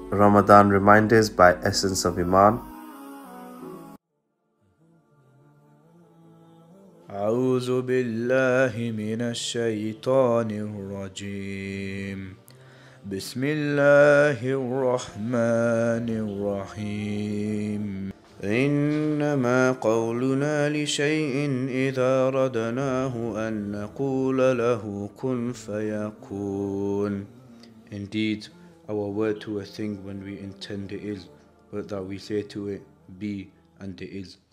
Ramadan Reminders by Essence of Iman. أعوذ بالله من الشيطان الرجيم. بسم الله الرحمن الرحيم. إنما قولنا لشيء إذا ردناه أن نقول له كن فيكون. Indeed, our word to a thing when we intend it is, but that we say to it, be, and it is.